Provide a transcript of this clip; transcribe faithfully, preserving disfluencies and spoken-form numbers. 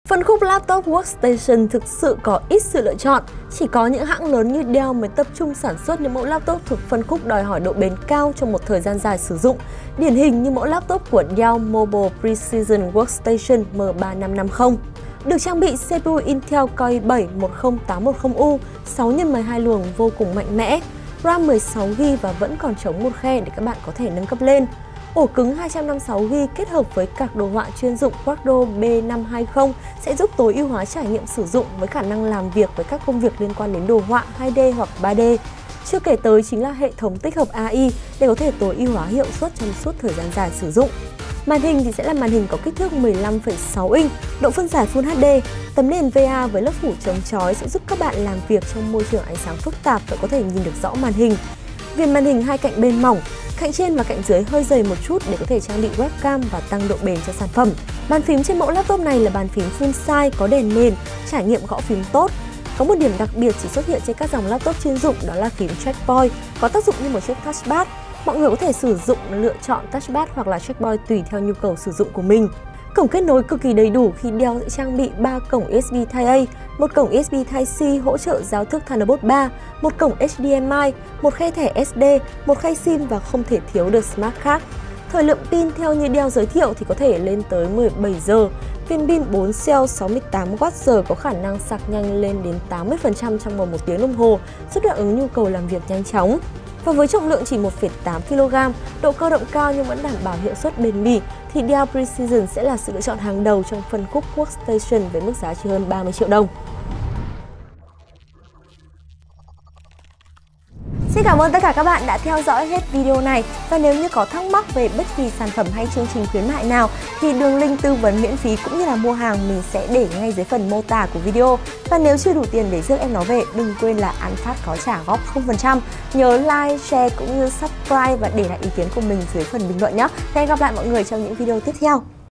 Phân khúc laptop workstation thực sự có ít sự lựa chọn, chỉ có những hãng lớn như Dell mới tập trung sản xuất những mẫu laptop thuộc phân khúc đòi hỏi độ bền cao trong một thời gian dài sử dụng, điển hình như mẫu laptop của Dell Mobile Precision Workstation M ba năm năm không. Được trang bị xê pê u Intel Core i bảy một không tám một không U, sáu nhân mười hai luồng vô cùng mạnh mẽ, RAM mười sáu gi ga bai và vẫn còn trống một khe để các bạn có thể nâng cấp lên. Ổ cứng hai trăm năm mươi sáu gi ga bai kết hợp với card đồ họa chuyên dụng Quadro B năm hai không sẽ giúp tối ưu hóa trải nghiệm sử dụng với khả năng làm việc với các công việc liên quan đến đồ họa hai D hoặc ba D. Chưa kể tới chính là hệ thống tích hợp a i để có thể tối ưu hóa hiệu suất trong suốt thời gian dài sử dụng. Màn hình thì sẽ là màn hình có kích thước mười lăm phẩy sáu inch, độ phân giải Full hát đê, tấm nền vê a với lớp phủ chống chói sẽ giúp các bạn làm việc trong môi trường ánh sáng phức tạp và có thể nhìn được rõ màn hình. Viền màn hình hai cạnh bên mỏng, cạnh trên và cạnh dưới hơi dày một chút để có thể trang bị webcam và tăng độ bền cho sản phẩm. Bàn phím trên mẫu laptop này là bàn phím full size có đèn nền, trải nghiệm gõ phím tốt. Có một điểm đặc biệt chỉ xuất hiện trên các dòng laptop chuyên dụng, đó là phím trackball, có tác dụng như một chiếc touchpad. Mọi người có thể sử dụng lựa chọn touchpad hoặc là trackball tùy theo nhu cầu sử dụng của mình. Cổng kết nối cực kỳ đầy đủ khi Dell sẽ trang bị ba cổng u ét bê Type A, một cổng u ét bê Type C hỗ trợ giao thức Thunderbolt ba, một cổng H D M I, một khe thẻ ét đê, một khay sim và không thể thiếu được Smart Card. Thời lượng pin theo như Dell giới thiệu thì có thể lên tới mười bảy giờ. Viên pin bốn cell sáu mươi tám oát giờ có khả năng sạc nhanh lên đến tám mươi phần trăm trong vòng một tiếng đồng hồ, giúp đáp ứng nhu cầu làm việc nhanh chóng. Và với trọng lượng chỉ một phẩy tám ki lô gam, độ cơ động cao nhưng vẫn đảm bảo hiệu suất bền bỉ, thì Dell Precision sẽ là sự lựa chọn hàng đầu trong phân khúc workstation với mức giá chỉ hơn ba mươi triệu đồng. Xin cảm ơn tất cả các bạn đã theo dõi hết video này, và nếu như có thắc mắc về bất kỳ sản phẩm hay chương trình khuyến mại nào thì đường link tư vấn miễn phí cũng như là mua hàng mình sẽ để ngay dưới phần mô tả của video. Và nếu chưa đủ tiền để rước em nó về, đừng quên là An Phát có trả góp không phần trăm. Nhớ like, share cũng như subscribe và để lại ý kiến của mình dưới phần bình luận nhé. Hẹn gặp lại mọi người trong những video tiếp theo.